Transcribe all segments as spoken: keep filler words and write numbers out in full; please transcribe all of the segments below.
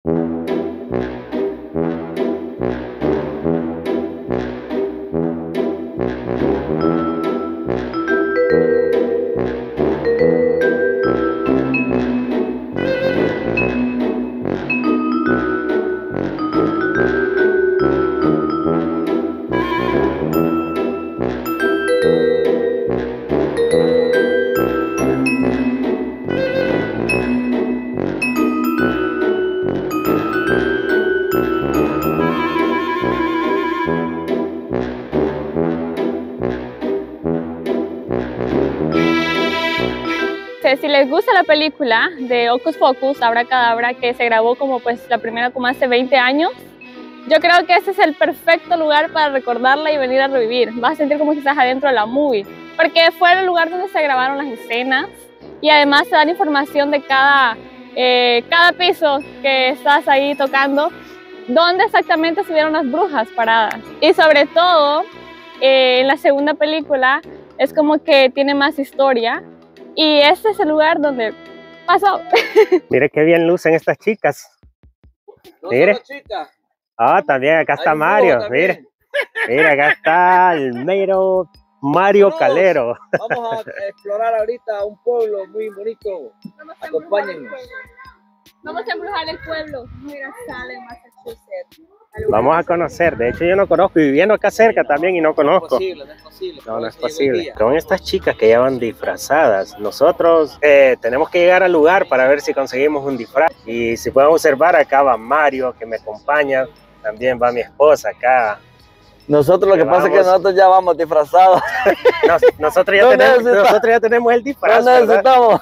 Si les gusta la película de Hocus Pocus, Abracadabra, que se grabó como pues la primera como hace veinte años, yo creo que ese es el perfecto lugar para recordarla y venir a revivir. Vas a sentir como si estás adentro de la movie, porque fue el lugar donde se grabaron las escenas y además te dan información de cada, eh, cada piso que estás ahí tocando, dónde exactamente estuvieron las brujas paradas. Y sobre todo, eh, en la segunda película es como que tiene más historia. Y este es el lugar donde pasó. Mire qué bien lucen estas chicas. No Mire. solo chicas. Ah, también acá está Hay Mario. fuego Mire. Mire, acá está el mero Mario Vamos, Calero. Vamos a explorar ahorita un pueblo muy bonito. Acompáñennos. Vamos a embrujar el pueblo. Mira, sale Massachusetts. Vamos a conocer. De hecho, yo no conozco. Y viviendo acá cerca también y no conozco. No es posible, no es posible. No, no es posible. Con estas chicas que ya van disfrazadas, nosotros eh, tenemos que llegar al lugar para ver si conseguimos un disfraz. Y si pueden observar, acá va Mario, que me acompaña. También va mi esposa acá. Nosotros lo que, que pasa vamos. es que nosotros ya vamos disfrazados. Nos, nosotros, ya No tenemos, necesita- nosotros ya tenemos el disfraz. No ¿verdad? necesitamos.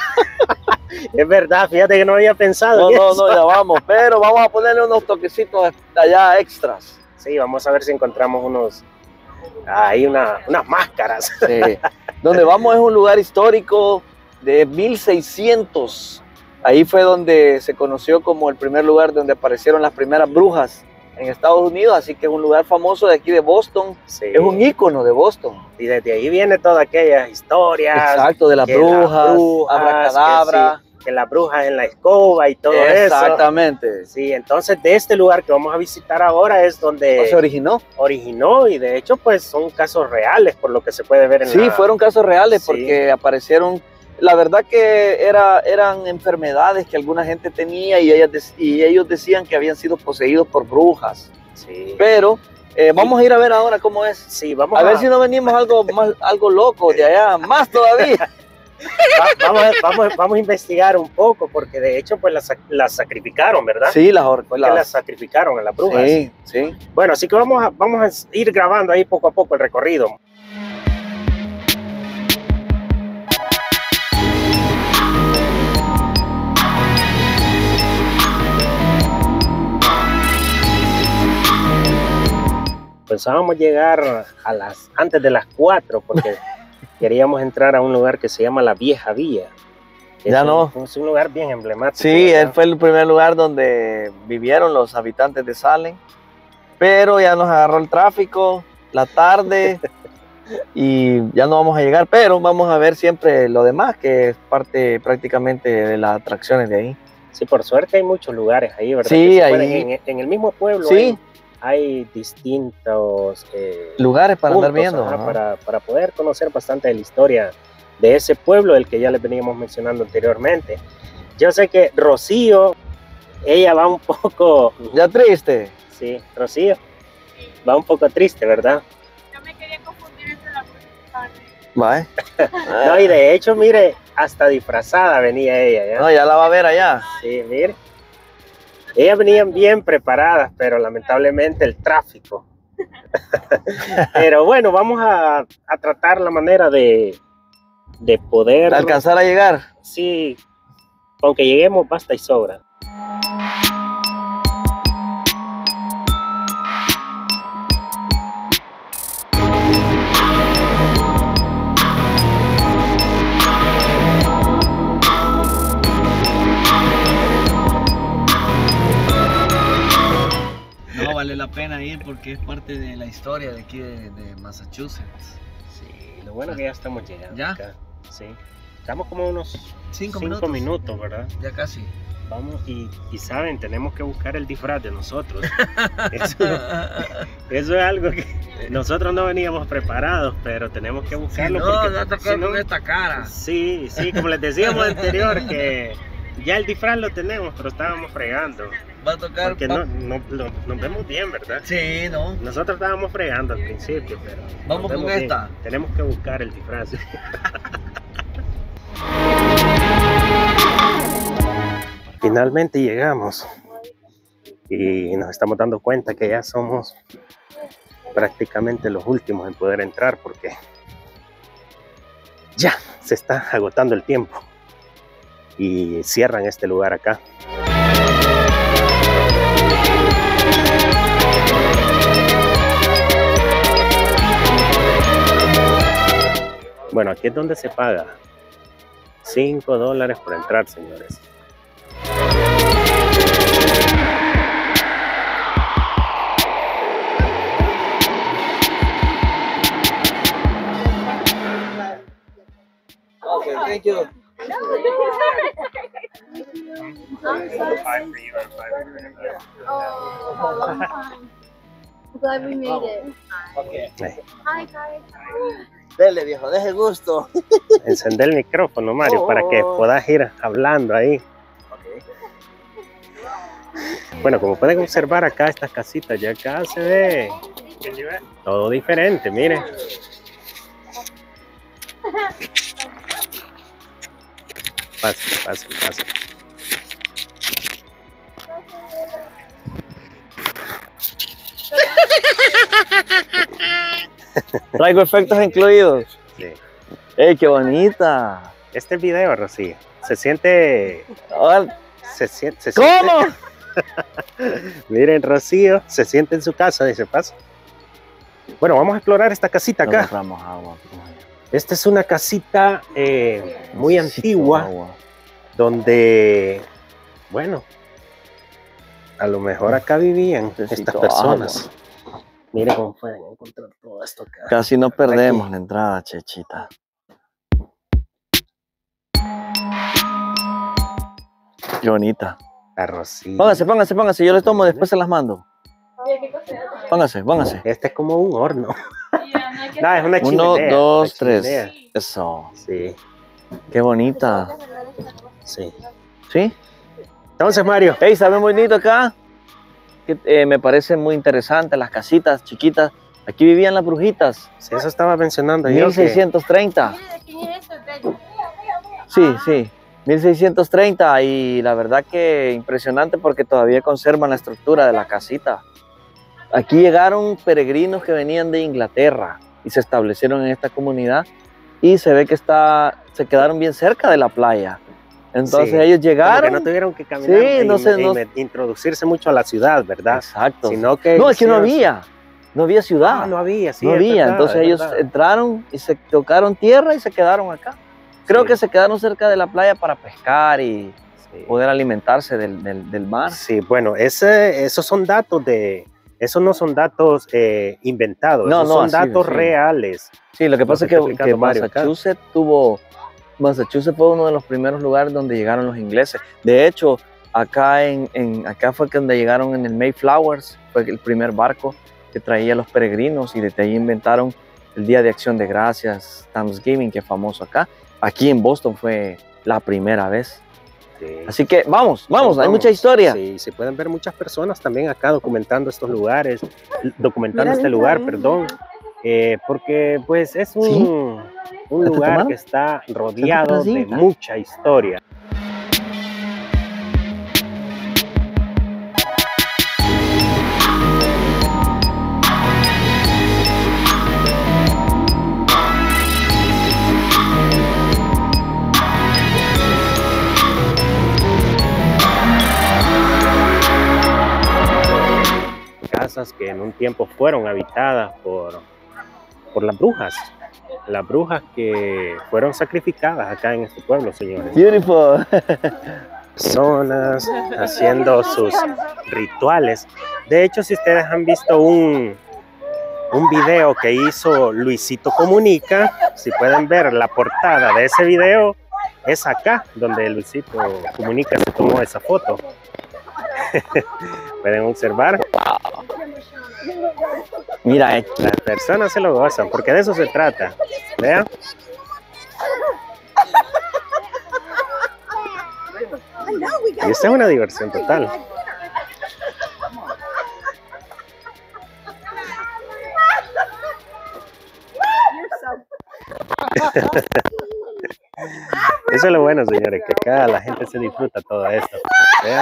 Es verdad, fíjate que no había pensado No, en no, eso. no, ya vamos. Pero vamos a ponerle unos toquecitos de allá extras. Sí, vamos a ver si encontramos unos... Ahí una, unas máscaras. Sí. Donde vamos es un lugar histórico de mil seiscientos. Ahí fue donde se conoció como el primer lugar donde aparecieron las primeras brujas en Estados Unidos, así que es un lugar famoso de aquí de Boston. Sí. Es un ícono de Boston. Y desde ahí viene toda aquella historia. Exacto, de las que brujas, brujas, abracadabra. Que, sí, que las brujas en la escoba y todo eso. Exactamente. Sí, entonces de este lugar que vamos a visitar ahora es donde ¿No se originó? originó y de hecho pues son casos reales por lo que se puede ver en Sí, la... fueron casos reales Sí. porque aparecieron, la verdad que era, eran enfermedades que alguna gente tenía y, ellas, dec- y ellos decían que habían sido poseídos por brujas. Sí, Pero eh, vamos a ir a ver ahora cómo es. sí, vamos A a, ver si no venimos algo más, algo loco de allá, más todavía. va- vamos, a- vamos, vamos a investigar un poco porque de hecho pues las, sac- las sacrificaron, ¿verdad? Sí, las or- Fue que las- las sacrificaron a las brujas. Sí, sí. Bueno, así que vamos a, vamos a ir grabando ahí poco a poco el recorrido. Pensábamos llegar a las, antes de las cuatro porque queríamos entrar a un lugar que se llama La Vieja Vía. que Ya es no. Un, es un lugar bien emblemático. Sí, ¿verdad? él fue el primer lugar donde vivieron los habitantes de Salem, pero ya nos agarró el tráfico, la tarde, y ya no vamos a llegar, pero vamos a ver siempre lo demás, que es parte prácticamente de las atracciones de ahí. Sí, por suerte hay muchos lugares ahí, ¿verdad? Sí, Que se ahí- pueden- en, en el mismo pueblo Sí. hay, hay distintos eh, Lugares para andar puntos, viendo. ajá, ajá. para, para poder conocer bastante de la historia de ese pueblo del que ya les veníamos mencionando anteriormente. Yo sé que Rocío, ella va un poco, Ya triste. sí, Rocío, va un poco triste, ¿verdad? Yo me quería confundir entre la bruja y carne. Bye. No, y de hecho, mire, hasta disfrazada venía ella, ¿ya? No, ya la va a ver allá. Sí, mire. Ellas venían bien preparadas, pero lamentablemente el tráfico. Pero bueno, vamos a, a tratar la manera de, de poder... Alcanzar a llegar. Sí, aunque lleguemos basta y sobra. No, vale la pena ir porque es parte de la historia de aquí de, de Massachusetts. Sí, lo bueno es que ya estamos llegando ¿Ya? acá. Sí, estamos como unos Cinco cinco minutos. minutos, ¿verdad? Ya casi. vamos y, y saben, tenemos que buscar el disfraz de nosotros. Eso, eso es algo que nosotros no veníamos preparados, pero tenemos que buscarlo. Si no, porque no tocar si no, con esta cara. Sí, sí, como les decíamos anterior, que ya el disfraz lo tenemos, pero estábamos fregando. Va a tocar. Porque va... no, no, no, nos vemos bien, ¿verdad? Sí, no. Nosotros estábamos fregando al principio, pero vamos con bien. esta. Tenemos que buscar el disfraz. Finalmente llegamos y nos estamos dando cuenta que ya somos prácticamente los últimos en poder entrar porque ya se está agotando el tiempo y cierran este lugar acá. Bueno, aquí es donde se paga cinco dólares por entrar, señores. Okay, thank you. Glad we made it. Okay. Hi guys. Dele, viejo, deje gusto. Encender el micrófono, Mario, oh, para que oh. puedas ir hablando ahí. Okay. Bueno, como pueden observar acá estas casitas, ya acá se ve todo diferente, miren. Fácil, fácil, fácil. Traigo efectos incluidos. Sí. ¡Ey, qué bonita! Este video, Rocío, se siente... Ahora, Se siente... Se ¿cómo? siente, miren, Rocío, se siente en su casa, dice, pasa. Bueno, vamos a explorar esta casita No acá. compramos agua. Esta es una casita eh, muy Necesito antigua, agua. donde, bueno, a lo mejor acá vivían Necesito estas personas. Miren cómo pueden encontrar todo esto acá. Casi no perdemos Aquí. la entrada, Chechita. Qué bonita. La Rocío. Póngase, póngase, póngase. Yo les tomo, después se las mando. Póngase, póngase. Este es como un horno. No, es una chimenea. Uno, dos, una tres. chimenea. Eso. Sí, Qué bonita. sí. ¿Sí? Entonces, Mario. Ey, ¿sabe muy bonito acá? Que, eh, me parece muy interesante las casitas chiquitas. Aquí vivían las brujitas. Sí, eso estaba mencionando yo. mil seiscientos treinta. Sí, sí. mil seiscientos treinta. Y la verdad que impresionante porque todavía conservan la estructura de la casita. Aquí llegaron peregrinos que venían de Inglaterra y se establecieron en esta comunidad. Y se ve que está, se quedaron bien cerca de la playa. Entonces Sí, ellos como llegaron. que no tuvieron que caminar Sí, e no sé, in- no- e introducirse mucho a la ciudad, ¿verdad? Exacto. Sino que No, es que no hicieron- había. No había ciudad. Ah, no había, sí. no es había. verdad, Entonces es ellos verdad. entraron y se tocaron tierra y se quedaron acá. Creo Sí. que se quedaron cerca de la playa para pescar y Sí. poder alimentarse del, del, del mar. Sí, bueno, ese, esos son datos de, esos no son datos eh, inventados, No, esos no, son así, datos sí. reales. Sí, lo que Lo pasa es que que, está que explicando Mario acá. Massachusetts tuvo, Massachusetts fue uno de los primeros lugares donde llegaron los ingleses. De hecho, acá, en, en, acá fue que donde llegaron en el Mayflowers, fue el primer barco que traía a los peregrinos y desde ahí inventaron el Día de Acción de Gracias, Thanksgiving, que es famoso acá. Aquí en Boston fue la primera vez. Sí. Así que vamos, vamos, hay Vamos. mucha historia. Sí, se pueden ver muchas personas también acá documentando estos lugares, documentando Mira, este mira, lugar, mira. perdón, eh, porque pues es un, ¿Sí? un ¿Ya te lugar tomaron? que está rodeado de placita? mucha historia. Casas que en un tiempo fueron habitadas por, por las brujas, las brujas que fueron sacrificadas acá en este pueblo, señores. Beautiful. Personas haciendo sus rituales. De hecho, si ustedes han visto un, un video que hizo Luisito Comunica, si pueden ver la portada de ese video, es acá donde Luisito Comunica se tomó esa foto. Pueden observar. Mira, eh, Las personas se lo gozan, porque de eso se trata. Vean. Y esta es una diversión total. Eso es lo bueno, señores, que acá la gente se disfruta todo esto. ¿Vean?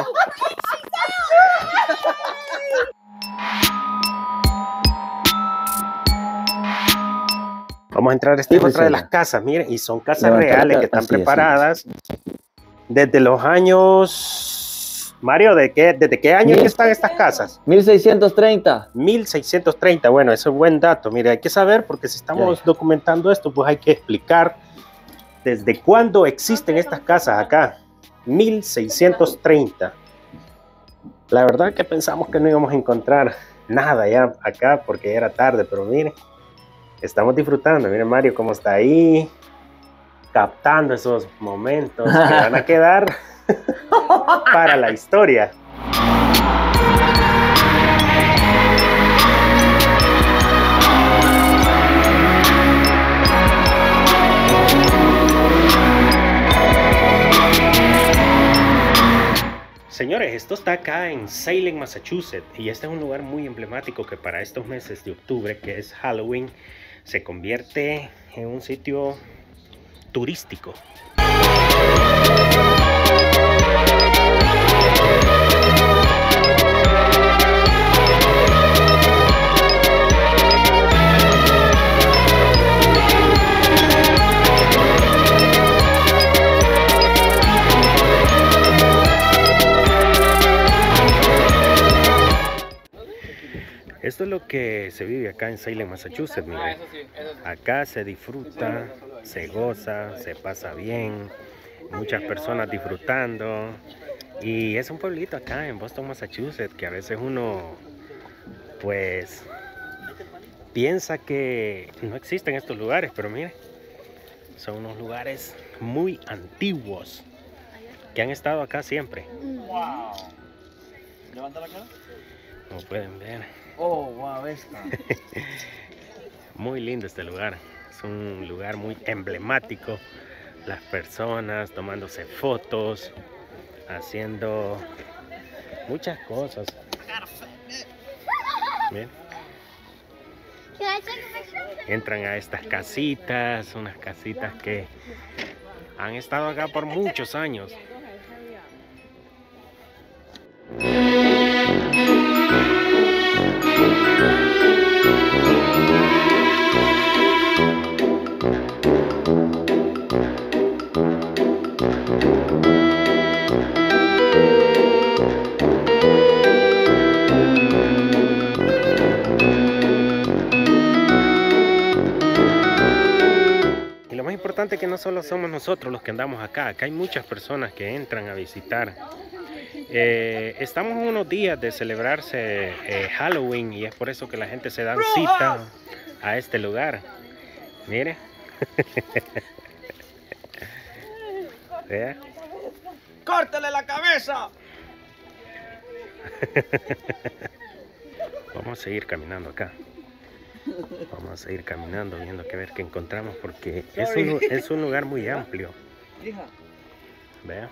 Vamos a entrar a esta Sí, otra de sí, las sí. casas, miren, y son casas Levantar reales acá, que están así es, preparadas desde los años... Mario, ¿de qué, ¿desde qué año Mil- que están estas casas? mil seiscientos treinta. mil seiscientos treinta, bueno, eso es buen dato. Mire, hay que saber, porque si estamos Ya. documentando esto, pues hay que explicar desde cuándo existen estas casas acá. mil seiscientos treinta. La verdad que pensamos que no íbamos a encontrar nada ya acá porque era tarde, pero miren, estamos disfrutando. Miren Mario cómo está ahí, captando esos momentos que van a quedar para la historia. Señores, esto está acá en Salem, Massachusetts, y este es un lugar muy emblemático que para estos meses de octubre, que es Halloween, se convierte en un sitio turístico. Esto es lo que se vive acá en Salem, Massachusetts. Miren. Acá se disfruta, se goza, se pasa bien, muchas personas disfrutando. Y es un pueblito acá en Boston, Massachusetts, que a veces uno pues piensa que no existen estos lugares, pero miren, son unos lugares muy antiguos que han estado acá siempre. Wow. Levanta la cara. Como pueden ver. Oh, wow, esta. Muy lindo este lugar, es un lugar muy emblemático, las personas tomándose fotos, haciendo muchas cosas. Bien. Entran a estas casitas, unas casitas que han estado acá por muchos años. Importante que no solo somos nosotros los que andamos acá, acá hay muchas personas que entran a visitar. Eh, estamos en unos días de celebrarse eh, Halloween y es por eso que la gente se da cita a este lugar. Mire. ¿Vea? ¡Córtale la cabeza! Vamos a seguir caminando acá. Vamos a seguir caminando, viendo que ver qué encontramos, porque es un, es un lugar muy amplio. Vea.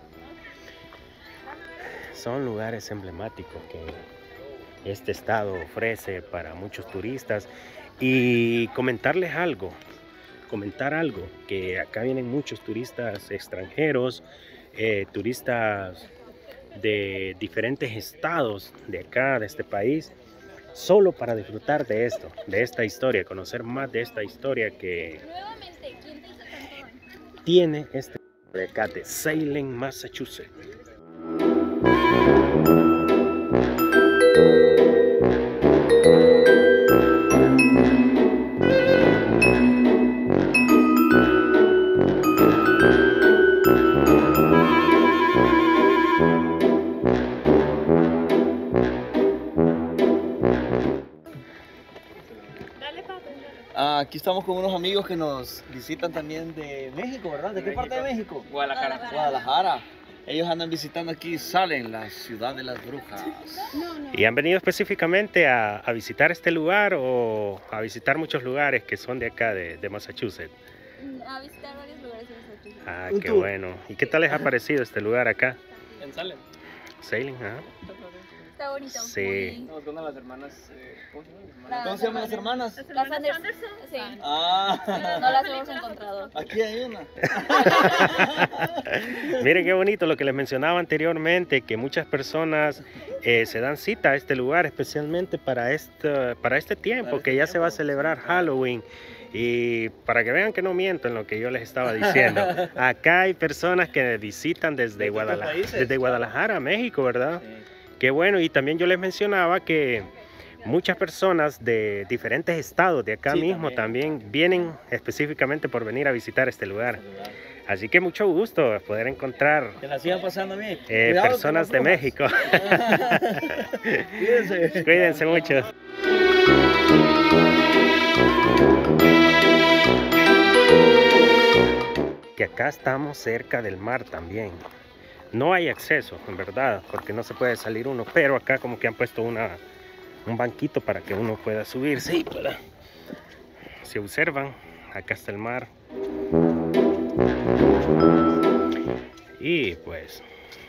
Son lugares emblemáticos que este estado ofrece para muchos turistas. Y comentarles algo, comentar algo, que acá vienen muchos turistas extranjeros, eh, turistas de diferentes estados de acá, de este país, solo para disfrutar de esto, de esta historia, conocer más de esta historia que tiene este de acá de Salem, Massachusetts. aquí estamos con unos amigos que nos visitan también de México, ¿verdad? ¿De qué parte de México? Guadalajara. Guadalajara. Ellos andan visitando aquí Salem, la ciudad de las brujas. ¿Y han venido específicamente a, a visitar este lugar o a visitar muchos lugares que son de acá, de, de Massachusetts? A visitar varios lugares en Massachusetts. Ah, Un qué tour. bueno. ¿Y qué tal les ha parecido este lugar acá? En Salem. Salem, ¿ah? Está bonito. Sí. muy- Estamos con las hermanas. Eh, ¿Cómo se llama? Las La- hermanas. ¿Cómo se llaman las hermanas? Las Anderson. Sí. Ah, No las hemos encontrado. aquí hay una. Miren qué bonito lo que les mencionaba anteriormente, que muchas personas eh, se dan cita a este lugar especialmente para este, para este tiempo, Para este que ya se va a tiempo. celebrar Halloween. Y para que vean que no miento en lo que yo les estaba diciendo, acá hay personas que visitan desde, ¿De otros Guadalajara, países? desde Guadalajara, México, ¿verdad? Qué bueno, y también yo les mencionaba que muchas personas de diferentes estados de acá Sí, mismo también. también vienen específicamente por venir a visitar este lugar. Así que mucho gusto poder encontrar Que la sigan pasando bien. eh, Cuidado con personas las de brujas. México. Cuídense. Cuídense mucho. Que acá estamos cerca del mar también. No hay acceso, en verdad, porque no se puede salir uno, pero acá como que han puesto una, un banquito para que uno pueda subirse. Y para... Si observan, acá está el mar. Y pues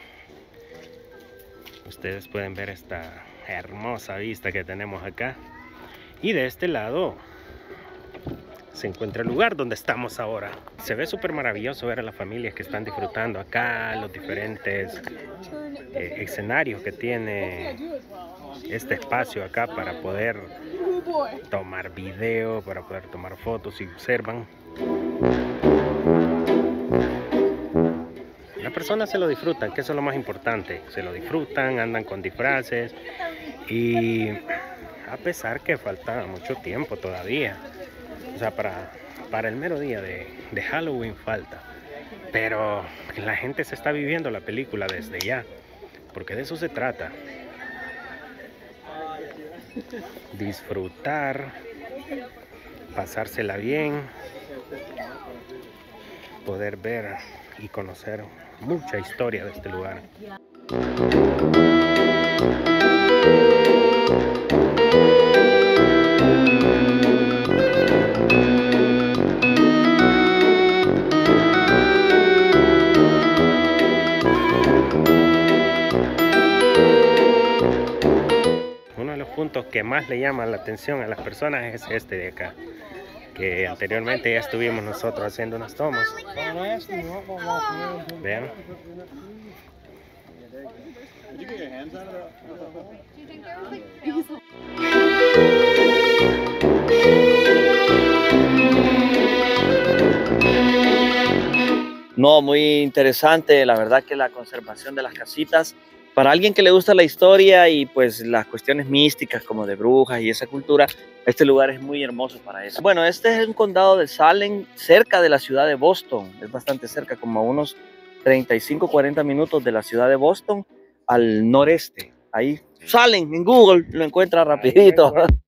ustedes pueden ver esta hermosa vista que tenemos acá. Y de este lado se encuentra el lugar donde estamos ahora. Se ve súper maravilloso ver a las familias que están disfrutando acá, los diferentes eh, escenarios que tiene este espacio acá para poder tomar video, para poder tomar fotos. Si observan, las personas se lo disfrutan, que eso es lo más importante. Se lo disfrutan, andan con disfraces y a pesar que falta mucho tiempo todavía, o sea, para, para el mero día de, de Halloween falta, pero la gente se está viviendo la película desde ya, porque de eso se trata. Disfrutar, pasársela bien, poder ver y conocer mucha historia de este lugar. Uno de los puntos que más le llama la atención a las personas es este de acá, que anteriormente ya estuvimos nosotros haciendo unas tomas. Vean. No, muy interesante, la verdad que la conservación de las casitas, para alguien que le gusta la historia y pues las cuestiones místicas como de brujas y esa cultura, este lugar es muy hermoso para eso. Bueno, este es un condado de Salem, cerca de la ciudad de Boston, es bastante cerca, como a unos treinta y cinco a cuarenta minutos de la ciudad de Boston al noreste. Ahí, Salem, en Google, lo encuentra rapidito.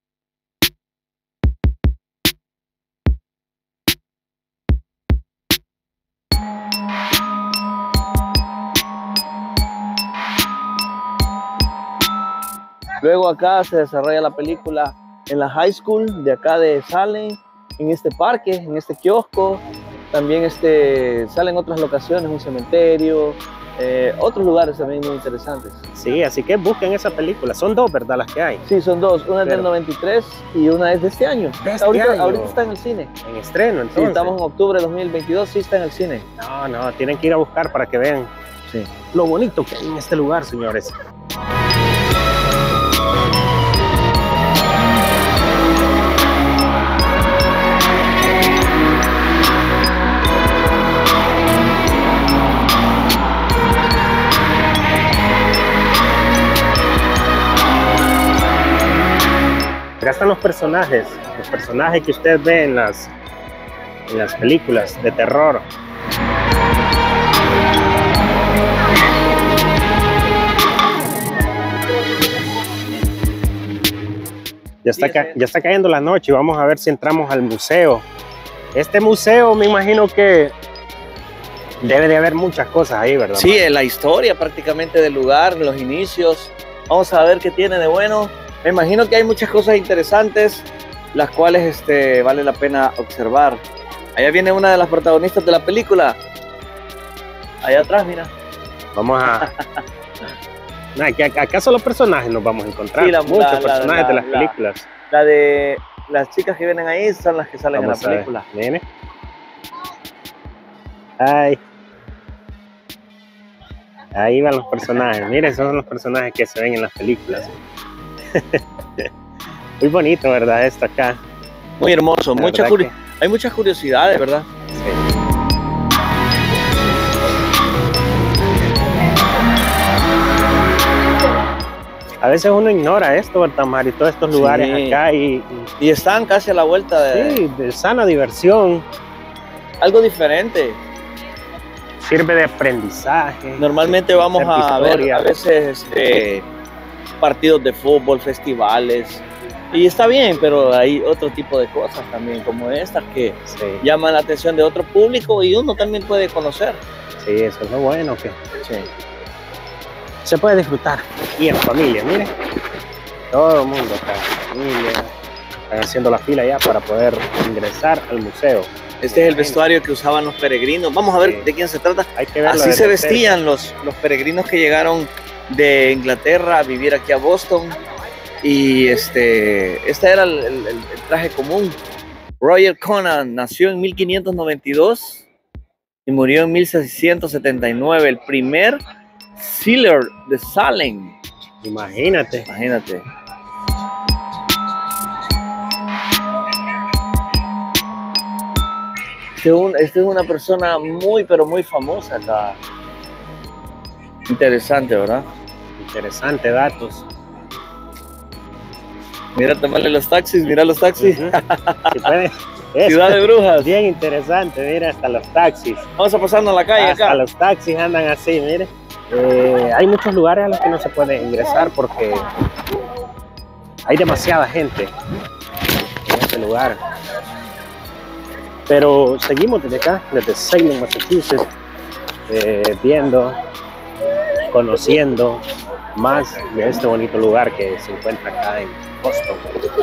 Luego acá se desarrolla la película en la high school de acá de Salem, en este parque, en este kiosco. También este, salen otras locaciones, un cementerio, eh, otros lugares también muy interesantes. Sí, así que busquen esa película. Son dos, ¿verdad? Las que hay. Sí, son dos, una es del Pero- noventa y tres y una es de este año. De este ahorita, año. ahorita está en el cine. En estreno, Sí, entonces. estamos en octubre de dos mil veintidós, sí está en el cine. No, no, tienen que ir a buscar para que vean Sí. lo bonito que hay en este lugar, señores. Acá están los personajes, los personajes que usted ve en las, en las películas de terror. Ya está, Sí, ca- ese- ya está cayendo la noche y vamos a ver si entramos al museo. Este museo me imagino que debe de haber muchas cosas ahí, ¿verdad? Sí, la historia prácticamente del lugar, los inicios. Vamos a ver qué tiene de bueno. Me imagino que hay muchas cosas interesantes, las cuales este, vale la pena observar. Allá viene una de las protagonistas de la película. Allá atrás, mira. Vamos a... No, aquí- acá solo personajes nos vamos a encontrar. Sí, la- Muchos la- la- personajes la- de las la- películas. La de las chicas que vienen ahí son las que salen Vamos en a la ver. película. Mire. Ay. Ahí van los personajes. Miren, esos son los personajes que se ven en las películas. Muy bonito, ¿verdad? Esto acá. Muy hermoso, La mucha verdad curi- hay muchas curiosidades, ¿verdad? Sí. A veces uno ignora esto, ¿verdad, Mario? Todos estos lugares Sí. acá y, Y están casi a la vuelta y de sí, de sana diversión. algo diferente. Sirve de aprendizaje. Normalmente vamos Hacer a ver historia. a veces este, partidos de fútbol, festivales. Y está bien, pero hay otro tipo de cosas también, como estas, que Sí, llaman la atención de otro público y uno también puede conocer. sí, eso es lo bueno, que Sí. se puede disfrutar. Y en familia, miren. Todo el mundo acá, en familia. Están haciendo la fila ya para poder ingresar al museo. Este es el vestuario que usaban los peregrinos. Vamos a ver Sí. de quién se trata. Hay que verlo Así se desde cerca. vestían los, los peregrinos que llegaron de Inglaterra a vivir aquí a Boston. Y este, este era el, el- el traje común. Roger Conan nació en mil quinientos noventa y dos y murió en mil seiscientos setenta y nueve. El primer sealer de Salem. Imagínate. Imagínate. Este es, un- este es una persona muy, pero muy famosa acá. Interesante, ¿verdad? Interesante datos. Mira, tomarle los taxis, mira los taxis. Ujú. Si pueden- Eso, Ciudad de Brujas. bien interesante, mira, hasta los taxis. Vamos a pasarnos a la calle Hasta acá. los taxis andan así, mire. Eh, hay muchos lugares a los que no se puede ingresar porque hay demasiada gente en este lugar. Pero seguimos desde acá, desde Salem, Massachusetts, eh, viendo, conociendo más de este bonito lugar que se encuentra acá en Boston.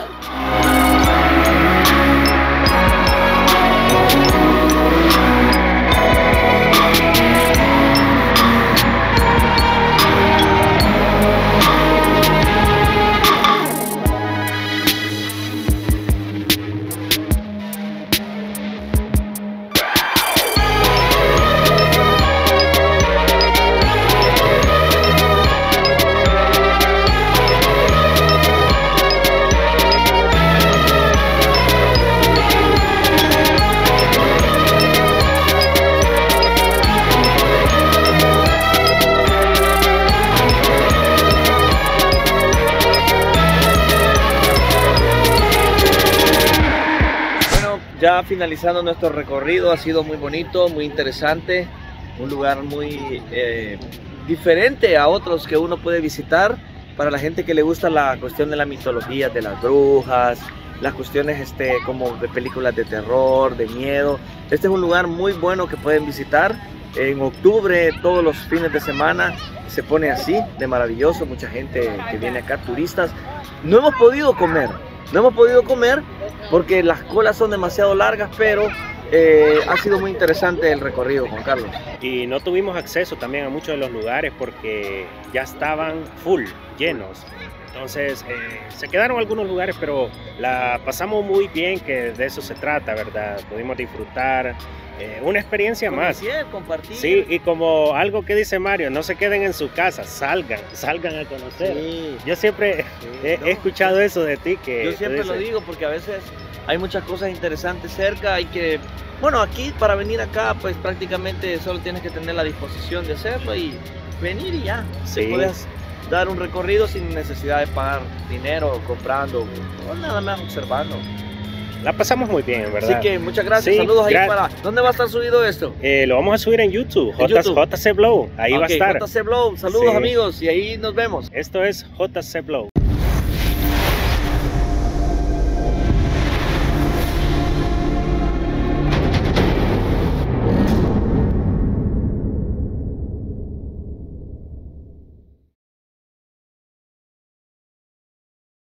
Bueno, ya finalizando nuestro recorrido, ha sido muy bonito, muy interesante, un lugar muy eh, diferente a otros que uno puede visitar para la gente que le gusta la cuestión de la mitología, de las brujas, las cuestiones este, como de películas de terror, de miedo. Este es un lugar muy bueno que pueden visitar. En octubre, todos los fines de semana, se pone así, de maravilloso, mucha gente que viene acá, turistas. No hemos podido comer, no hemos podido comer porque las colas son demasiado largas, pero eh, ha sido muy interesante el recorrido, Juan Carlos. Y no tuvimos acceso también a muchos de los lugares porque ya estaban full, llenos. Entonces, eh, se quedaron algunos lugares, pero la pasamos muy bien, que de eso se trata, ¿verdad? Pudimos disfrutar eh, una experiencia más. Conocer, compartir. Sí, y como algo que dice Mario, no se queden en su casa, salgan, salgan a conocer. Sí, Yo siempre sí, he, no, he escuchado eso de ti, que Yo tú siempre lo dices, digo porque a veces hay muchas cosas interesantes cerca, hay que, bueno, aquí para venir acá pues prácticamente solo tienes que tener la disposición de hacerlo y venir y ya. Sí. Te puedes dar un recorrido sin necesidad de pagar dinero, comprando, o nada más observando. la pasamos muy bien, ¿verdad? Así que muchas gracias, Sí, saludos ahí gra- para... ¿Dónde va a estar subido esto? Eh, lo vamos a subir en YouTube, En J- YouTube. J C Blow, ahí va a Ok, estar. J C Blow, saludos Sí. amigos y ahí nos vemos. Esto es J C Blow.